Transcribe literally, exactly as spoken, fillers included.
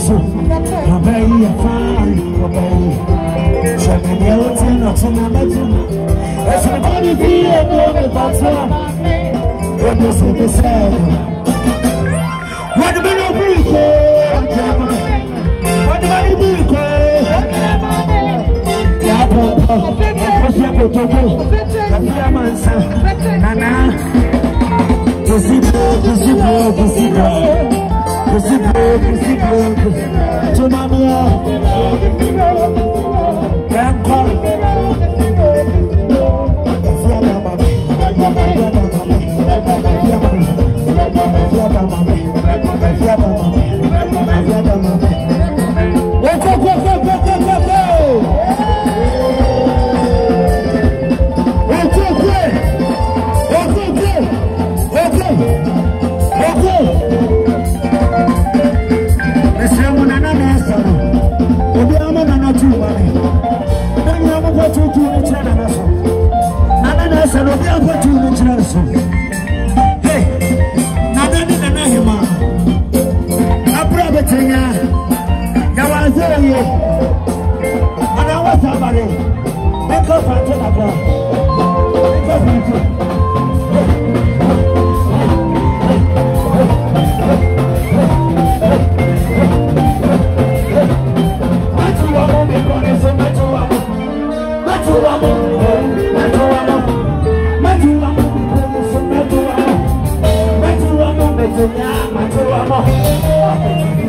so. Obey your fine, obey. Shaman Yelton, not on my bedroom. As a body be a little bottom. What was it to say? What do you do? What do you do? Yeah, I'm going to go. Nana, possible, possible, possible, possible, possible. To Mama, hey, Nana, Nana, Hima, a private thing. I was there, and I was somebody. Make up and take a blow. Make up and take. Yeah,